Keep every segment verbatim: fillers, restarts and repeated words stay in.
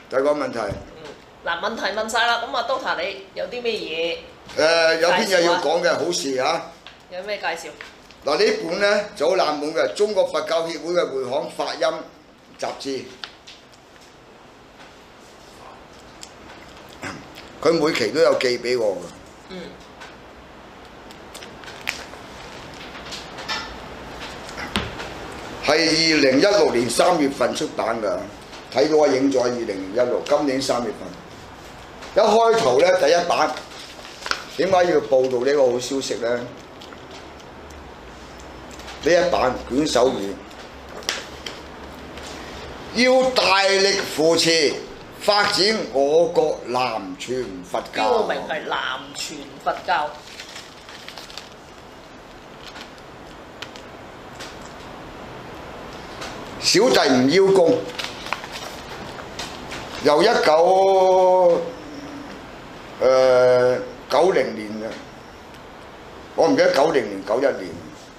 第二個問題。 嗱，問題問晒啦，咁啊 Doctor 你有啲咩嘢？ 誒有篇嘢要講嘅好事嚇。 有咩介紹？ 嗱呢本咧就好冷門嘅，中國佛教協會嘅會刊法音雜誌，佢每期都有寄俾我嘅。 嗯。 係二零一六年三月份出版㗎，睇到啊影咗二零一六，今年三月份。一開頭咧第一版，點解要報導呢個好消息咧？呢一版卷首語，要大力扶持發展我國南傳佛教。 標明係南傳佛教。 小弟唔邀功，由一九誒九零年嘅，我唔記得九零年九一年，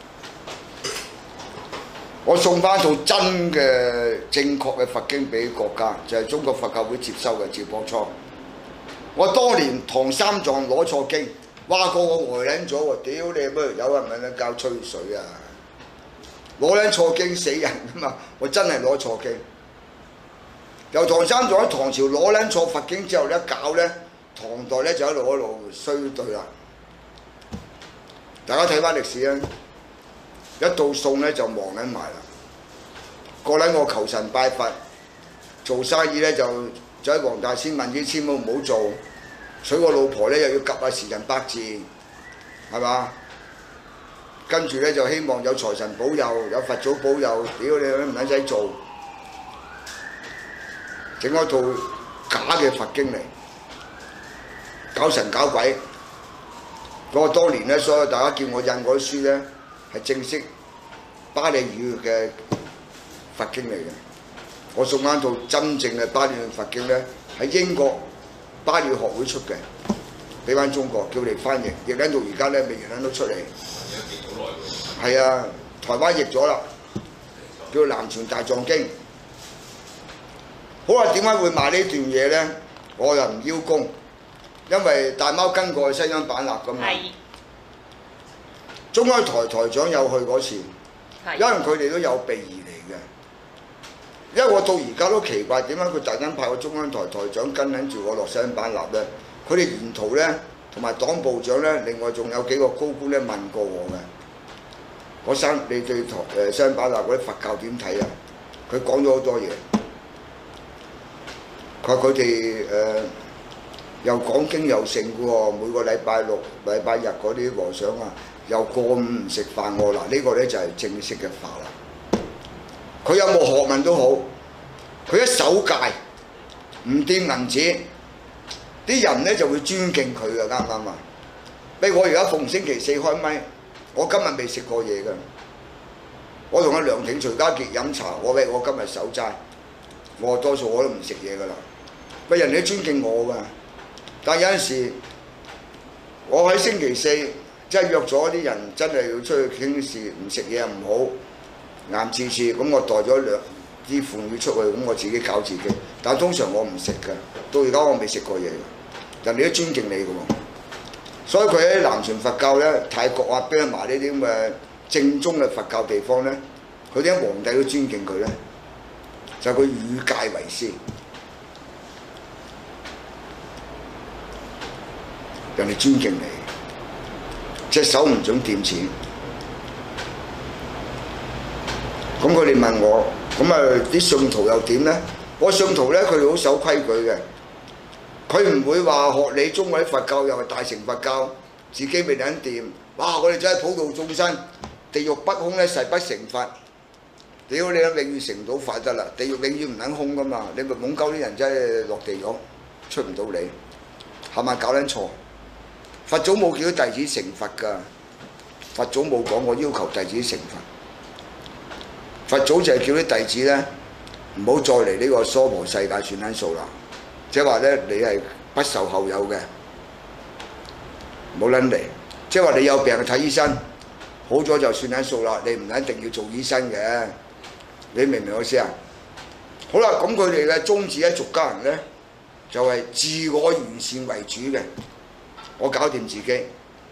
我送翻套真嘅正確嘅佛經俾國家，就係、是、中國佛教會接收嘅趙樸初。我當年唐三藏攞錯經，哇個我呆撚咗喎！屌你乜有人問你教吹水啊！攞撚錯經死人㗎嘛！我真係攞錯經。由唐三藏喺唐朝攞撚錯佛經之後咧，搞咧唐代咧就一路一路衰退啦。大家睇翻歷史啊，一到宋咧就忙撚埋啦。個撚我求神拜佛，做生意咧就就喺黃大仙問啲千寶唔好做，娶個老婆咧又要及下時辰八字，係嘛？跟住咧就希望有財神保佑，有佛祖保佑，屌你唔撚使做，整咗套假嘅佛經嚟，搞神搞鬼。嗰個當年咧，所有大家叫我印嗰啲書咧，係正式巴利語嘅佛經嚟嘅。我送翻套真正嘅巴利語佛經咧，喺英國巴利學會出嘅，俾翻中國叫你翻譯，譯緊到而家咧未譯緊到出嚟。係啊，台灣譯咗啦，叫《南傳大藏經》。好啦，點解會賣呢段嘢咧？我又唔邀功，因為大貓跟過去西雙版納噶嘛。中央台台長有去嗰次，因為佢哋都有備而嚟嘅。因為我到而家都奇怪，點解佢突然間派個中央台台長跟緊住我落西雙版納咧？佢哋沿途咧，同埋黨部長咧，另外仲有幾個高官咧問過我嘅。嗰生你對台誒西雙版納嗰啲佛教點睇啊？佢講咗好多嘢。佢話佢哋誒又講經又盛嘅喎，每個禮拜六、禮拜日嗰啲和尚啊，又過午唔食飯喎。嗱，呢個咧就係正式嘅法啦。佢有冇學問都好，佢一守戒唔掂銀紙，啲人咧就會尊敬佢嘅，啱唔啱啊？譬如我而家逢星期四開咪，我今日未食過嘢㗎。我同阿梁挺、徐家傑飲茶，我喂我今日守齋，我多數我都唔食嘢㗎啦。喂，人哋都尊敬我㗎，但係有陣時我喺星期四即係約咗啲人，真係要出去傾事，唔食嘢唔好。啱次次咁，我帶咗兩啲飯魚出去，咁我自己搞自己。但係通常我唔食㗎，到而家我未食過嘢，人哋都尊敬你㗎喎。所以佢喺南傳佛教咧，泰國啊、兵馬呢啲咁嘅正宗嘅佛教地方咧，佢啲皇帝都尊敬佢咧，就係佢與戒為師，人哋尊敬你，隻手唔準掂錢。咁佢哋問我，咁啊啲信徒又點咧？我信徒咧，佢哋好守規矩嘅，佢唔會話學你中國啲佛教又係大乘佛教，自己未撚掂。哇！我哋真係普度眾生，地獄不空咧，誓不成佛。屌你，永遠成唔到佛得啦！地獄永遠唔撚空噶嘛，你咪懵鳩啲人真係落地獄，出唔到嚟，係咪搞撚錯？佛祖冇叫啲弟子成佛㗎，佛祖冇講我要求弟子成佛。佛祖就係叫啲弟子咧，唔好再嚟呢個娑婆世界算撚數啦，即係話咧你係不受後有嘅，冇撚嚟。即係話你有病睇醫生，好咗就算撚數啦，你唔一定要做醫生嘅，你明唔明我意思啊？ 好啦，咁佢哋嘅宗旨咧，俗家人咧就係、是、自我完善為主嘅，我搞掂自己，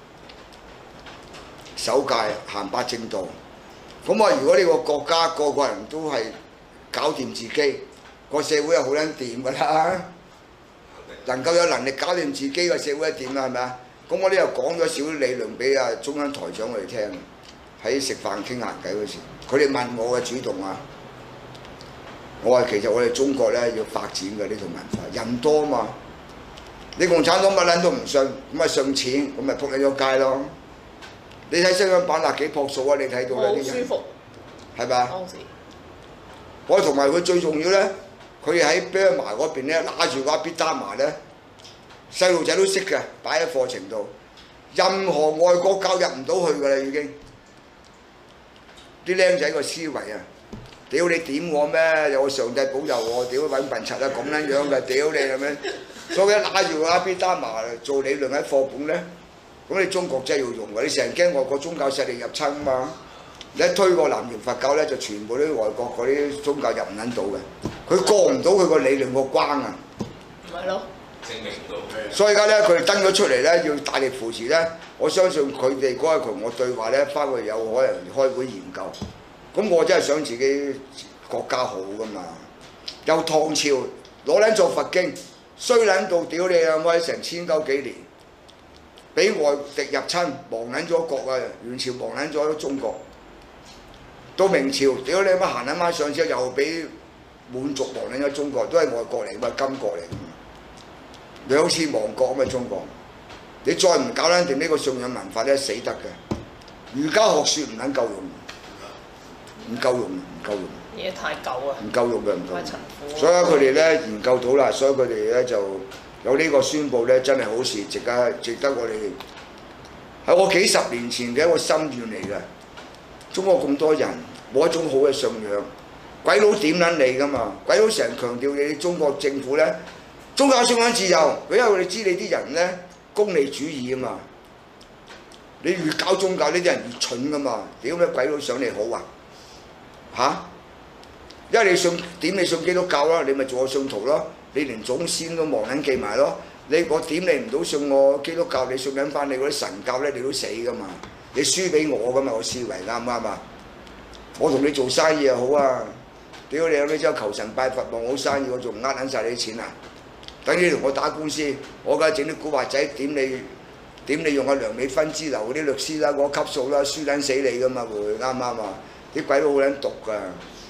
守戒行八正道。咁啊，如果呢個國家個個人都係搞掂自己，個社會係好撚掂㗎啦。能夠有能力搞掂自己個社會係點啦？係咪啊？咁我呢又講咗少少理論俾啊中央台長我哋聽，喺食飯傾閒偈嗰時，佢哋問我嘅主動啊，我話其實我哋中國咧要發展嘅呢套文化，人多嘛，你共產黨乜撚都唔信，咁咪信錢，咁咪仆喺咗街咯。你睇香港版納幾樸素啊！你睇到啦啲人，好舒服，係咪啊？當時我同埋佢最重要咧。佢喺 Burma 嗰邊咧，揦住個阿必達麻咧，細路仔都識嘅，擺喺課程度。任何外國教入唔到去㗎啦，已經。啲僆仔個思維啊，屌你點我咩？有個上帝保佑我，屌揾笨柒啊咁撚樣嘅，屌你係咪？所以揦住個阿必達麻做理論喺課本咧，咁你中國真係要用㗎，你成日驚外國宗教勢力入侵啊嘛。你一推個南傳佛教咧，就全部啲外國嗰啲宗教入唔撚到嘅，佢過唔到佢個理論個關啊！咪咯，證明唔到嘅。所以而家咧，佢哋登咗出嚟咧，要大力扶持咧。我相信佢哋嗰日同我對話咧，翻去有可能開會研究。咁我真係想自己國家好噶嘛。由唐朝攞撚做佛經，衰撚到屌你啊！威成千鳩幾年，俾外敵入侵，亡撚咗國啊！元朝亡撚咗中國。到明朝，屌你乜行撚翻上之後，又俾滿族亡撚咗中國，都係外國嚟㗎嘛，金國嚟㗎嘛，兩次亡國咁啊中國，你再唔搞撚掂呢個信仰文化咧，死得嘅。儒家學説唔撚夠用，唔夠用，唔夠用。嘢太舊啊！唔夠用嘅，唔夠用。所以佢哋咧研究到啦，所以佢哋咧就有呢個宣佈咧，真係好事，值得值得我哋係我幾十年前嘅一個心願嚟嘅。中國咁多人冇一種好嘅信仰，鬼佬點撚你㗎嘛？鬼佬成日強調你中國政府咧宗教信仰自由，因為佢哋知你啲人咧功利主義啊嘛。你越搞宗教呢啲人越蠢㗎嘛？屌咩鬼佬想你好啊？嚇！因為你信點你信基督教啦，你咪做我信徒咯。你連祖先都忘撚記埋咯。你我點你唔到信我基督教，你信緊翻你嗰啲神教咧，你都死㗎嘛。你輸俾我㗎嘛，我思維啱唔啱啊？我同你做生意又好啊，屌你有咩之後求神拜佛望好生意，我仲呃撚晒你啲錢啊！等於同我打官司，我梗係整啲古惑仔點你點你用阿梁美芬之流嗰啲律師啦，嗰級數啦，輸撚死你㗎嘛會啱唔啱啊？啲鬼佬好撚毒㗎！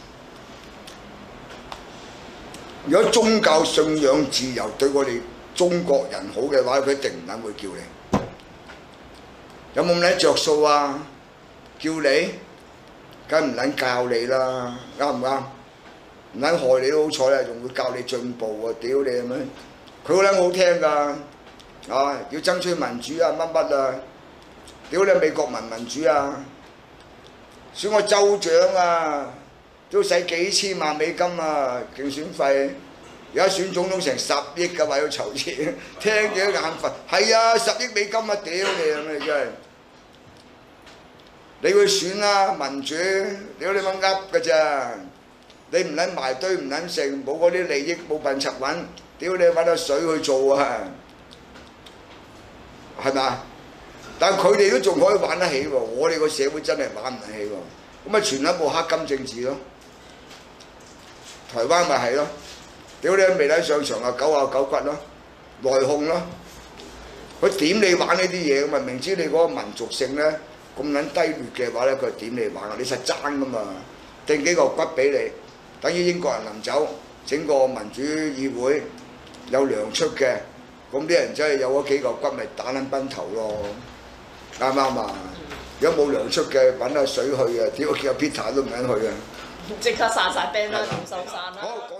如果宗教信仰自由對我哋中國人好嘅話，佢一定唔撚會叫你。有冇咁撚着數啊？叫你，梗唔撚教你啦，啱唔啱？唔撚害你都好彩啦，仲會教你進步喎！屌你係咪？佢好撚好聽㗎，啊！要爭取民主啊，乜乜啊！屌你美國民民主啊！選個州長啊，都使幾千萬美金啊，競選費。而家選總統成十億㗎，話要籌錢，聽幾多眼瞓？係啊，十億美金啊！屌你係咪真係？你去選啦，民主，屌你乜噏㗎咋？你唔撚埋堆唔撚剩，冇嗰啲利益冇笨柒揾，屌你揾到水去做啊，係咪？但係佢哋都仲可以玩得起喎，我哋個社會真係玩唔起喎。咁咪傳一部黑金政治咯，台灣咪係咯，屌你未睇上場啊九啊九骨咯，內訌咯，佢點你玩呢啲嘢咁啊？明知你嗰個民族性咧。咁撚低劣嘅話咧，佢點你玩啊？你實爭㗎嘛，掟幾個骨俾你，等於英國人臨走整個民主議會有糧出嘅，咁啲人真係有嗰幾個骨咪打撚崩頭咯，啱唔啱啊？如果冇糧出嘅揾下水去啊，屌叫 Peter 都唔肯去啊！即刻散晒 band 啦，仲收山啦！